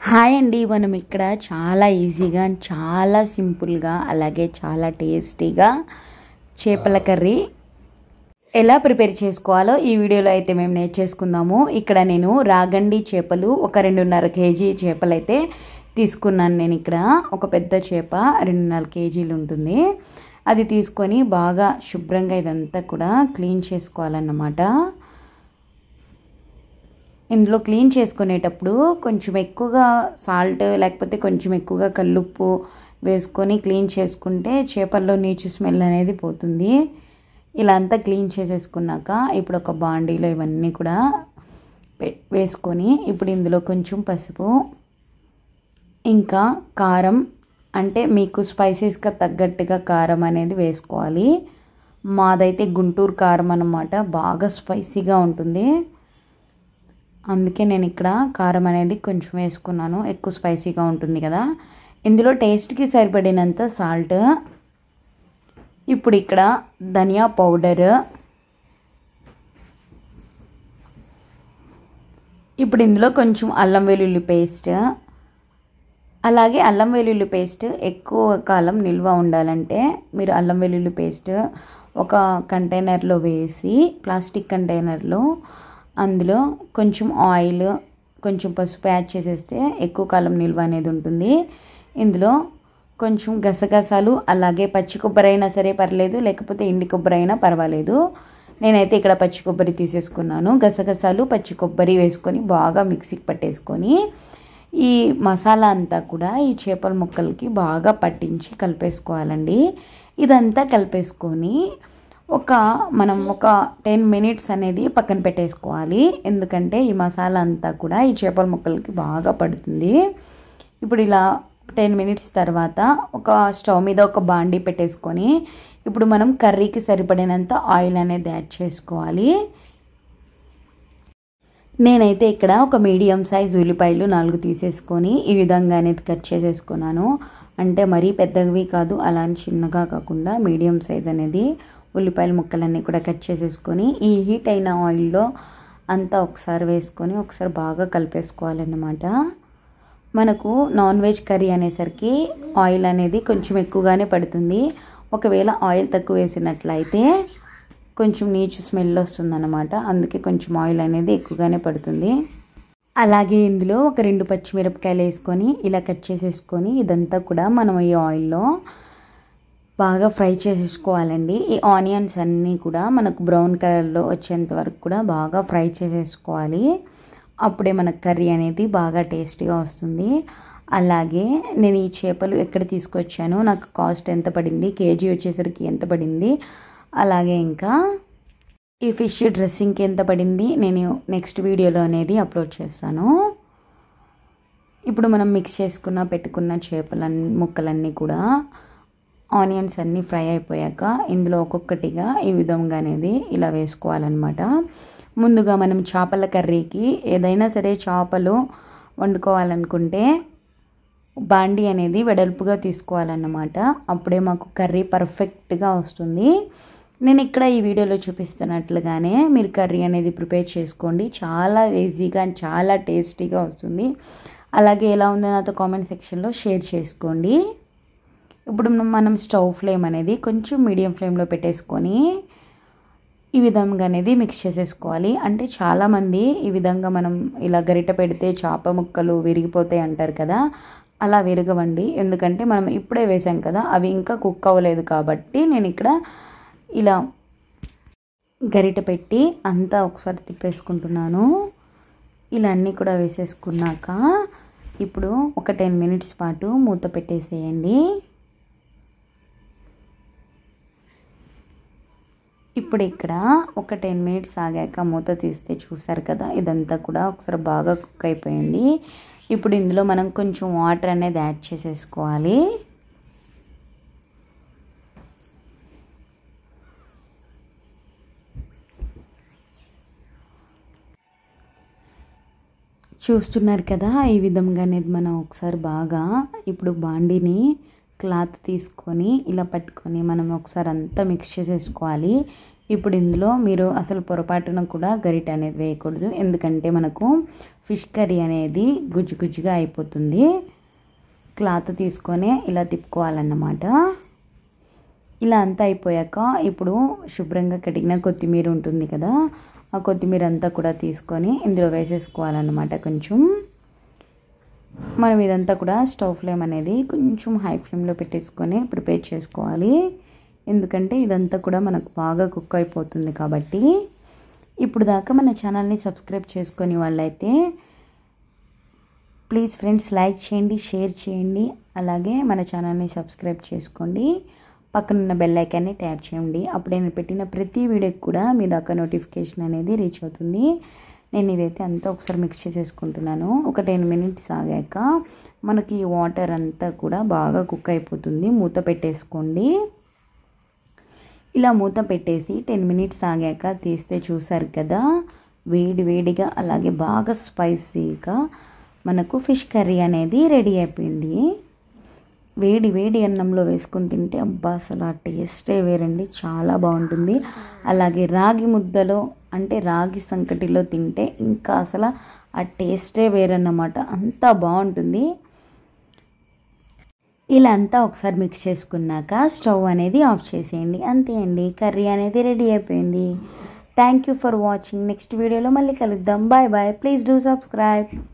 Hi అండి. మనం ఇక్కడ చాలా ఈజీగా చాలా సింపుల్గా అలాగే చాలా టేస్టీగా చేపల కర్రీ ఎలా ప్రిపేర్ చేసుకోవాలో ఈ వీడియోలో అయితే మేము నేర్చేసుకుందాము. ఇక్కడ నేను రాగండి చేపలు ఒక 2.5 కేజీ చేపలు అయితే తీసుకున్నాను. నేను ఇక్కడ ఒక పెద్ద చేప 2.5 కేజీలు ఉంటుంది. అది తీసుకొని బాగా శుభ్రంగా ఇదంతా కూడా క్లీన్ చేసుకోవాలన్నమాట. ఇందులో క్లీన్ చేసుకునేటప్పుడు కొంచెం ఎక్కువగా సాల్ట్ లేకపోతే కొంచెం ఎక్కువగా కల్లుప్పు వేసుకొని క్లీన్ చేసుకుంటే చేపల్లో నీచు స్మెల్ అనేది పోతుంది. ఇలా అంతా క్లీన్ చేసేసుకున్నాక ఇప్పుడు ఒక బాండీలో ఇవన్నీ కూడా వేసుకొని ఇప్పుడు ఇందులో కొంచెం పసుపు, ఇంకా కారం, అంటే మీకు స్పైసెస్గా తగ్గట్టుగా కారం అనేది వేసుకోవాలి. మాదైతే గుంటూరు కారం అన్నమాట, బాగా స్పైసీగా ఉంటుంది. అందుకే నేను ఇక్కడ కారం అనేది కొంచెం వేసుకున్నాను, ఎక్కువ స్పైసీగా ఉంటుంది కదా. ఇందులో టేస్ట్కి సరిపడినంత సాల్ట్, ఇప్పుడు ఇక్కడ ధనియా పౌడర్, ఇప్పుడు ఇందులో కొంచెం అల్లం వెల్లుల్లి పేస్ట్. అలాగే అల్లం వెల్లుల్లి పేస్ట్ ఎక్కువ కాలం నిల్వ ఉండాలంటే మీరు అల్లం వెల్లుల్లి పేస్ట్ ఒక కంటైనర్లో వేసి, ప్లాస్టిక్ కంటైనర్లో, అందులో కొంచెం ఆయిల్, కొంచెం పసుపు యాడ్ చేసేస్తే ఎక్కువ కాలం నిల్వ అనేది ఉంటుంది. ఇందులో కొంచెం గసగసాలు, అలాగే పచ్చి కొబ్బరి అయినా సరే పర్లేదు, లేకపోతే ఎండి కొబ్బరి అయినా పర్వాలేదు. నేనైతే ఇక్కడ పచ్చి కొబ్బరి తీసేసుకున్నాను. గసగసాలు, పచ్చి కొబ్బరి వేసుకొని బాగా మిక్సీకి పట్టేసుకొని ఈ మసాలా అంతా కూడా ఈ చేపల ముక్కలకి బాగా పట్టించి కలిపేసుకోవాలండి. ఇదంతా కలిపేసుకొని మనం ఒక 10 మినిట్స్ అనేది పక్కన పెట్టేసుకోవాలి. ఎందుకంటే ఈ మసాలా అంతా కూడా ఈ చేపల ముక్కలకి బాగా పడుతుంది. ఇప్పుడు ఇలా 10 మినిట్స్ తర్వాత ఒక స్టవ్ మీద ఒక బాండీ పెట్టేసుకొని ఇప్పుడు మనం కర్రీకి సరిపడినంత ఆయిల్ అనేది యాడ్ చేసుకోవాలి. నేనైతే ఇక్కడ ఒక మీడియం సైజ్ ఉల్లిపాయలు 4 తీసేసుకొని ఈ విధంగా అనేది కట్ చేసేసుకున్నాను. అంటే మరీ పెద్దవి కాదు, అలా చిన్నగా కాకుండా మీడియం సైజ్ అనేది ఉల్లిపాయల ముక్కలన్నీ కూడా కట్ చేసేసుకొని ఈ హీట్ అయిన ఆయిల్లో అంతా ఒకసారి వేసుకొని ఒకసారి బాగా కలిపేసుకోవాలన్నమాట. మనకు నాన్ వెజ్ కర్రీ అనేసరికి ఆయిల్ అనేది కొంచెం ఎక్కువగానే పడుతుంది. ఒకవేళ ఆయిల్ తక్కువ వేసినట్లయితే కొంచెం నీచు స్మెల్ వస్తుందన్నమాట. అందుకే కొంచెం ఆయిల్ అనేది ఎక్కువగానే పడుతుంది. అలాగే ఇందులో ఒక 2 పచ్చిమిరపకాయలు వేసుకొని ఇలా కట్ చేసేసుకొని ఇదంతా కూడా మనం ఈ ఆయిల్లో బాగా ఫ్రై చేసేసుకోవాలండి. ఈ ఆనియన్స్ అన్నీ కూడా మనకు బ్రౌన్ కలర్లో వచ్చేంత వరకు కూడా బాగా ఫ్రై చేసేసుకోవాలి. అప్పుడే మనకు కర్రీ అనేది బాగా టేస్టీగా వస్తుంది. అలాగే నేను ఈ చేపలు ఎక్కడ తీసుకొచ్చాను, నాకు కాస్ట్ ఎంత పడింది, కేజీ వచ్చేసరికి ఎంత పడింది, అలాగే ఇంకా ఈ ఫిష్ డ్రెస్సింగ్కి ఎంత పడింది నేను నెక్స్ట్ వీడియోలో అనేది అప్లోడ్ చేస్తాను. ఇప్పుడు మనం మిక్స్ చేసుకున్న పెట్టుకున్న ముక్కలన్నీ కూడా ఆనియన్స్ అన్నీ ఫ్రై అయిపోయాక ఇందులో ఒక్కొక్కటిగా ఈ విధంగా అనేది ఇలా వేసుకోవాలన్నమాట. ముందుగా మనం చేపల కర్రీకి ఏదైనా సరే చేపలు వండుకోవాలనుకుంటే బాండీ అనేది వెడల్పుగా తీసుకోవాలన్నమాట. అప్పుడే మాకు కర్రీ పర్ఫెక్ట్గా వస్తుంది. నేను ఇక్కడ ఈ వీడియోలో చూపిస్తున్నట్లుగానే మీరు కర్రీ అనేది ప్రిపేర్ చేసుకోండి. చాలా ఈజీగా చాలా టేస్టీగా వస్తుంది. అలాగే ఎలా ఉందో నాతో కామెంట్ సెక్షన్లో షేర్ చేసుకోండి. ఇప్పుడు మనం స్టవ్ ఫ్లేమ్ అనేది కొంచెం మీడియం ఫ్లేమ్లో పెట్టేసుకొని ఈ విధంగా అనేది మిక్స్ చేసేసుకోవాలి. అంటే చాలామంది ఈ విధంగా మనం ఇలా గరిట పెడితే చేప ముక్కలు విరిగిపోతాయి అంటారు కదా, అలా విరగవండి. ఎందుకంటే మనం ఇప్పుడే వేసాం కదా, అవి ఇంకా కుక్ అవ్వలేదు కాబట్టి నేను ఇక్కడ ఇలా గరిట పెట్టి అంతా ఒకసారి తిప్పేసుకుంటున్నాను. ఇలా అన్నీ కూడా వేసేసుకున్నాక ఇప్పుడు ఒక 10 మినిట్స్ పాటు మూత పెట్టేసేయండి. ఇప్పుడు ఇక్కడ ఒక 10 మినిట్స్ ఆగాక మూత తీస్తే చూసారు కదా, ఇదంతా కూడా ఒకసారి బాగా కుక్ అయిపోయింది. ఇప్పుడు ఇందులో మనం కొంచెం వాటర్ అనేది యాడ్ చేసేసుకోవాలి. చూస్తున్నారు కదా, ఈ విధంగా అనేది మనం ఒకసారి బాగా ఇప్పుడు బాండీని క్లాత్ తీసుకొని ఇలా పట్టుకొని మనం ఒకసారి అంతా మిక్స్ చేసేసుకోవాలి. ఇప్పుడు ఇందులో మీరు అసలు పొరపాటున కూడా గరిటె అనేది వేయకూడదు, ఎందుకంటే మనకు ఫిష్ కర్రీ అనేది గుజ్జు గుజ్జుగా అయిపోతుంది. క్లాత్ తీసుకొని ఇలా తిప్పుకోవాలన్నమాట. ఇలా అంతా అయిపోయాక ఇప్పుడు శుభ్రంగా కడిగిన కొత్తిమీర ఉంటుంది కదా, ఆ కొత్తిమీర అంతా కూడా తీసుకొని ఇందులో వేసేసుకోవాలన్నమాట. కొంచెం మనం ఇదంతా కూడా స్టవ్ ఫ్లేమ్ అనేది కొంచెం హై ఫ్లేమ్లో పెట్టేసుకొని ప్రిపేర్ చేసుకోవాలి, ఎందుకంటే ఇదంతా కూడా మనకు బాగా కుక్ అయిపోతుంది కాబట్టి. ఇప్పుడు దాకా మన ఛానల్ని సబ్స్క్రైబ్ చేసుకొని వాళ్ళైతే ప్లీజ్ ఫ్రెండ్స్ లైక్ చేయండి, షేర్ చేయండి, అలాగే మన ఛానల్ని సబ్స్క్రైబ్ చేసుకోండి. పక్కనున్న బెల్ ఐకాన్ని ట్యాప్ చేయండి, అప్పుడు నేను పెట్టిన ప్రతి వీడియోకి కూడా మీ దాకా నోటిఫికేషన్ అనేది రీచ్ అవుతుంది. నేను ఇదైతే అంతా ఒకసారి మిక్స్ చేసేసుకుంటున్నాను. ఒక 10 మినిట్స్ ఆగాక మనకి వాటర్ అంతా కూడా బాగా కుక్ అయిపోతుంది. మూత పెట్టేసుకోండి. ఇలా మూత పెట్టేసి 10 మినిట్స్ ఆగాక తీస్తే చూసారు కదా, వేడి వేడిగా అలాగే బాగా స్పైసీగా మనకు ఫిష్ కర్రీ అనేది రెడీ అయిపోయింది. వేడి వేడి అన్నంలో వేసుకొని తింటే అబ్బా అసలు ఆ టేస్టే వేరండి, చాలా బాగుంటుంది. అలాగే రాగి ముద్దలో అంటే రాగి సంకటిలో తింటే ఇంకా అసలు ఆ టేస్టే వేరన్నమాట, అంతా బాగుంటుంది. ఇలా అంతా ఒకసారి మిక్స్ చేసుకున్నాక స్టవ్ అనేది ఆఫ్ చేసేయండి. అంతే అండి, కర్రీ అనేది రెడీ అయిపోయింది. Thank you for watching. Next వీడియోలో మళ్ళీ కలుద్దాం. Bye bye. Please do subscribe.